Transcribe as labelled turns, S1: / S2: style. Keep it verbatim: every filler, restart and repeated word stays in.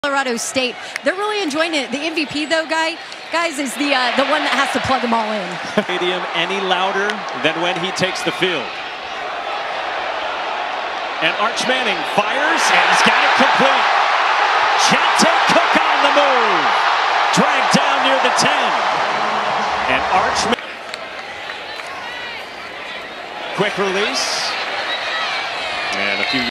S1: Colorado State, they're really enjoying it. The M V P, though, guy, guys, is the uh, the one that has to plug them all in.
S2: Stadium any louder than when he takes the field. And Arch Manning fires, and he's got it complete. Johntay Cook on the move, dragged down near the ten. And Arch Manning, quick release, and a few.